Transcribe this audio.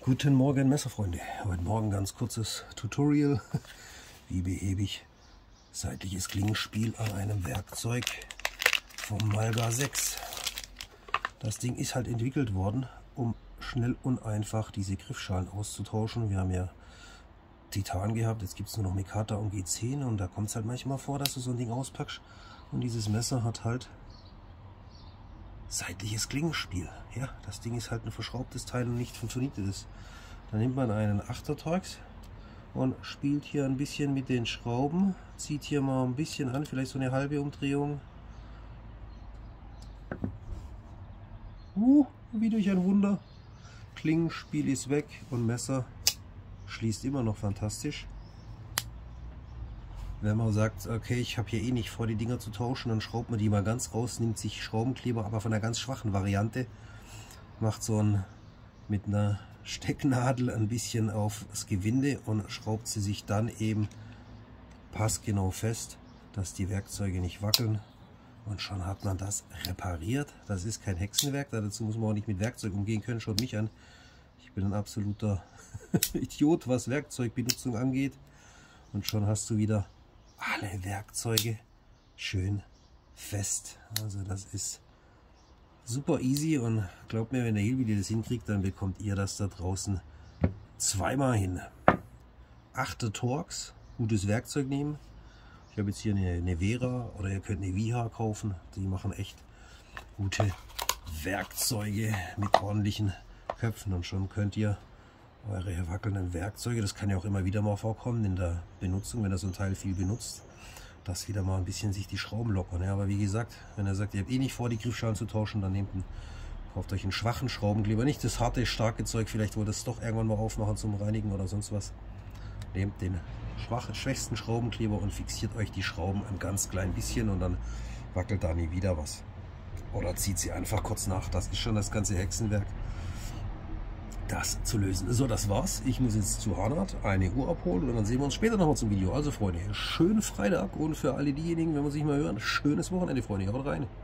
Guten Morgen Messerfreunde, heute Morgen ganz kurzes Tutorial, wie behebe ich seitliches Klingenspiel an einem Werkzeug vom Malga 6. Das Ding ist halt entwickelt worden, um schnell und einfach diese Griffschalen auszutauschen. Wir haben ja Titan gehabt, jetzt gibt es nur noch Mikata und G10 und da kommt es halt manchmal vor, dass du so ein Ding auspackst und dieses Messer hat halt seitliches Klingenspiel. Ja, das Ding ist halt ein verschraubtes Teil und nicht vernietetes. Dann nimmt man einen 8er Torx und spielt hier ein bisschen mit den Schrauben, zieht hier mal ein bisschen an, vielleicht so eine halbe Umdrehung. Wie durch ein Wunder. Klingenspiel ist weg und Messer schließt immer noch fantastisch. Wenn man sagt, okay, ich habe hier eh nicht vor, die Dinger zu tauschen, dann schraubt man die mal ganz raus, nimmt sich Schraubenkleber, aber von einer ganz schwachen Variante, macht so ein mit einer Stecknadel ein bisschen auf das Gewinde und schraubt sie sich dann eben passgenau fest, dass die Werkzeuge nicht wackeln, und schon hat man das repariert. Das ist kein Hexenwerk, dazu muss man auch nicht mit Werkzeug umgehen können. Schaut mich an, ich bin ein absoluter Idiot, was Werkzeugbenutzung angeht, und schon hast du wieder alle Werkzeuge schön fest. Also das ist super easy und glaubt mir, wenn der Hilvi das hinkriegt, dann bekommt ihr das da draußen zweimal hin. 8er Torx, gutes Werkzeug nehmen. Ich habe jetzt hier eine Vera oder ihr könnt eine Viha kaufen. Die machen echt gute Werkzeuge mit ordentlichen Köpfen und schon könnt ihr eure wackelnden Werkzeuge, das kann ja auch immer wieder mal vorkommen in der Benutzung, wenn ihr so ein Teil viel benutzt, dass wieder mal ein bisschen sich die Schrauben lockern. Ja, aber wie gesagt, wenn ihr sagt, ihr habt eh nicht vor, die Griffschalen zu tauschen, dann kauft euch einen schwachen Schraubenkleber, nicht das harte, starke Zeug, vielleicht wollt ihr es doch irgendwann mal aufmachen zum Reinigen oder sonst was. Nehmt den schwächsten Schraubenkleber und fixiert euch die Schrauben ein ganz klein bisschen und dann wackelt da nie wieder was. Oder zieht sie einfach kurz nach, das ist schon das ganze Hexenwerk, das zu lösen. So, das war's. Ich muss jetzt zu Hanat eine Uhr abholen und dann sehen wir uns später nochmal zum Video. Also Freunde, schönen Freitag und für alle diejenigen, wenn wir sich mal hören, schönes Wochenende, Freunde. Haut rein.